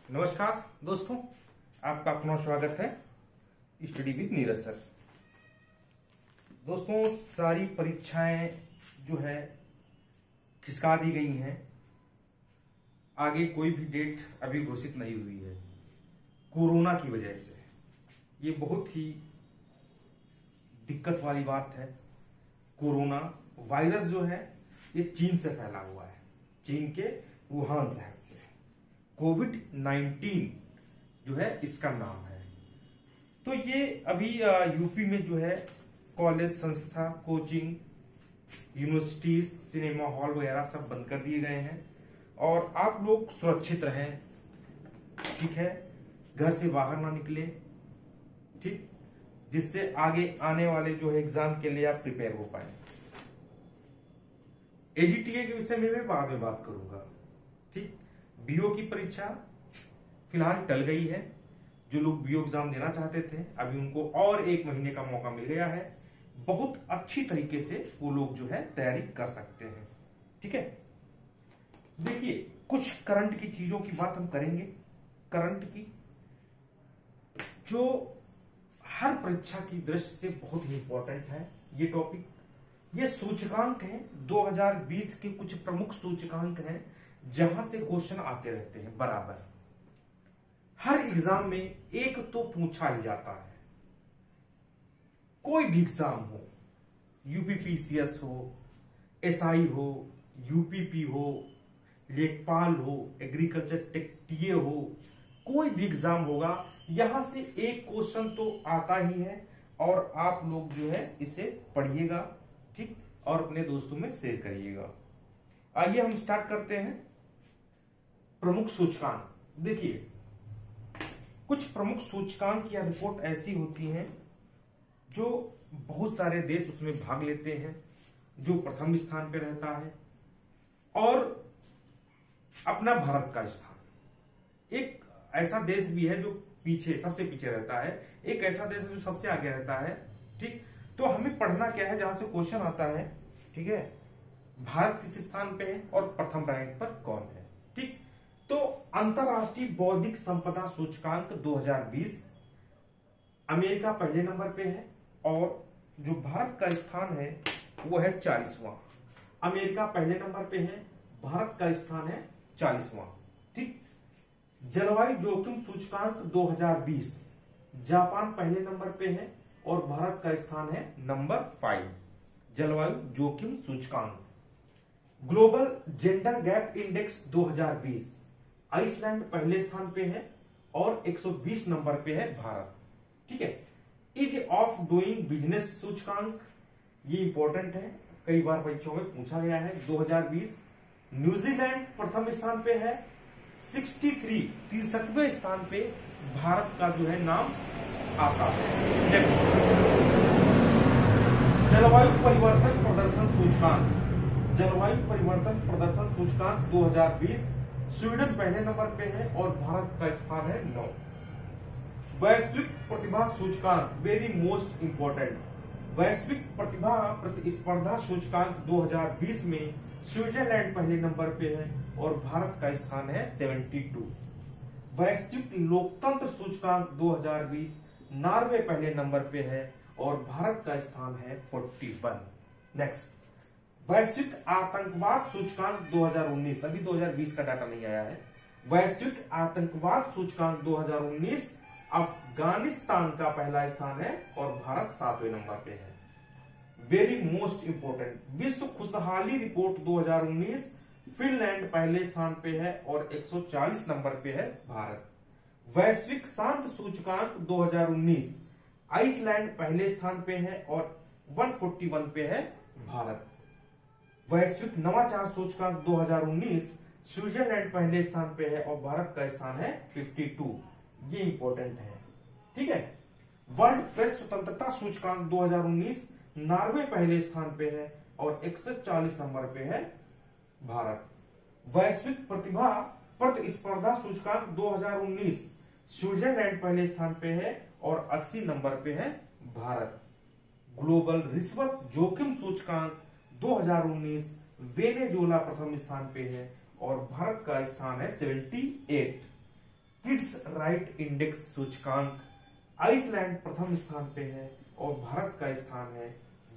नमस्कार दोस्तों, आपका अपना स्वागत है स्टडी विद नीरज सर। दोस्तों, सारी परीक्षाएं जो है खिसका दी गई हैं। आगे कोई भी डेट अभी घोषित नहीं हुई है कोरोना की वजह से। ये बहुत ही दिक्कत वाली बात है। कोरोना वायरस जो है ये चीन से फैला हुआ है, चीन के वुहान शहर से। कोविड-19 जो है इसका नाम है। तो ये अभी यूपी में जो है कॉलेज, संस्था, कोचिंग, यूनिवर्सिटीज, सिनेमा हॉल वगैरह सब बंद कर दिए गए हैं और आप लोग सुरक्षित रहें, ठीक है। घर से बाहर ना निकले, ठीक, जिससे आगे आने वाले जो है एग्जाम के लिए आप प्रिपेयर हो पाए। एजीटीए के विषय में मैं बाद में बात करूंगा, ठीक। बीओ की परीक्षा फिलहाल टल गई है। जो लोग बीओ एग्जाम देना चाहते थे अभी उनको और 1 महीने का मौका मिल गया है। बहुत अच्छी तरीके से वो लोग जो है तैयारी कर सकते हैं, ठीक है। देखिए, कुछ करंट की चीजों की बात हम करेंगे। करंट की जो हर परीक्षा की दृष्टि से बहुत ही इंपॉर्टेंट है ये टॉपिक। ये सूचकांक हैं 2020 के, कुछ प्रमुख सूचकांक हैं जहां से क्वेश्चन आते रहते हैं बराबर। हर एग्जाम में एक तो पूछा ही जाता है। कोई भी एग्जाम हो, यूपीपीसीएस हो, एसआई हो, यूपीपी हो, लेखपाल हो, एग्रीकल्चर टेक टीए हो, कोई भी एग्जाम होगा, यहां से एक क्वेश्चन तो आता ही है और आप लोग जो है इसे पढ़िएगा, ठीक, और अपने दोस्तों में शेयर करिएगा। आइए हम स्टार्ट करते हैं। प्रमुख सूचकांक। देखिए, कुछ प्रमुख सूचकांक या रिपोर्ट ऐसी होती हैं जो बहुत सारे देश उसमें भाग लेते हैं, जो प्रथम स्थान पे रहता है, और अपना भारत का स्थान। एक ऐसा देश भी है जो पीछे, सबसे पीछे रहता है। एक ऐसा देश है जो सबसे आगे रहता है, ठीक। तो हमें पढ़ना क्या है, जहां से क्वेश्चन आता है, ठीक है, भारत किस स्थान पे है और प्रथम रैंक पर कौन है, ठीक। तो अंतरराष्ट्रीय बौद्धिक संपदा सूचकांक 2020 अमेरिका पहले नंबर पे है और जो भारत का स्थान है वो है 40वां। अमेरिका पहले नंबर पे है, भारत का स्थान है 40वां, ठीक। जलवायु जोखिम सूचकांक 2020 जापान पहले नंबर पे है और भारत का स्थान है नंबर 5। जलवायु जोखिम सूचकांक। Global gender gap index 2020 Iceland पहले स्थान पे है और 120 नंबर पे है भारत, ठीक है। इज ऑफ डूइंग बिजनेस सूचकांक, ये इंपॉर्टेंट है, कई बार परीक्षाओं में पूछा गया है। 2020 न्यूजीलैंड प्रथम स्थान पे है, 63वें स्थान पे भारत का जो है नाम आता है। नेक्स्ट, जलवायु परिवर्तन प्रदर्शन सूचकांक। जलवायु परिवर्तन प्रदर्शन सूचकांक 2020 स्वीडन पहले नंबर पे है और भारत का स्थान है 9। वैश्विक प्रतिभा सूचकांक, वेरी मोस्ट इंपॉर्टेंट। वैश्विक प्रतिभा प्रतिस्पर्धा सूचकांक 2020 में स्विट्जरलैंड पहले नंबर पे है और भारत का स्थान है 72। वैश्विक लोकतंत्र सूचकांक 2020 नॉर्वे पहले नंबर पे है और भारत का स्थान है 41। नेक्स्ट, वैश्विक आतंकवाद सूचकांक 2019, अभी 2020 का डाटा नहीं आया है। वैश्विक आतंकवाद सूचकांक 2019 अफगानिस्तान का पहला स्थान है और भारत 7वें नंबर पे है। वेरी मोस्ट इंपोर्टेंट, विश्व खुशहाली रिपोर्ट 2019 फिनलैंड पहले स्थान पे है और 140 नंबर पे है भारत। वैश्विक शांत सूचकांक 2019 आइसलैंड पहले स्थान पे है और 141 पे है भारत। वैश्विक नवाचार सूचकांक 2019 स्विट्जरलैंड पहले स्थान पे है और भारत का स्थान है 52। ये इंपॉर्टेंट है, ठीक है। वर्ल्ड प्रेस स्वतंत्रता सूचकांक 2019 नॉर्वे पहले स्थान पे है और 140 नंबर पे है भारत। वैश्विक प्रतिभा प्रतिस्पर्धा सूचकांक 2019 स्विट्जरलैंड पहले स्थान पे है और 80 नंबर पे है भारत। ग्लोबल रिश्वत जोखिम सूचकांक 2019 वेनेजुएला प्रथम स्थान पे है और भारत का स्थान है 78। किड्स राइट इंडेक्स सूचकांक, आइसलैंड प्रथम स्थान पे है और भारत का स्थान है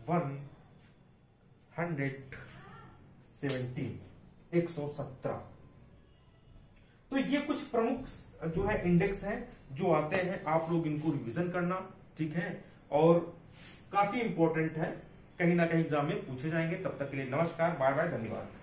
117। तो ये कुछ प्रमुख जो है इंडेक्स हैं जो आते हैं, आप लोग इनको रिवीजन करना, ठीक है, और काफी इंपॉर्टेंट है, कहीं ना कहीं एग्जाम में पूछे जाएंगे। तब तक के लिए नमस्कार, बाय बाय, धन्यवाद।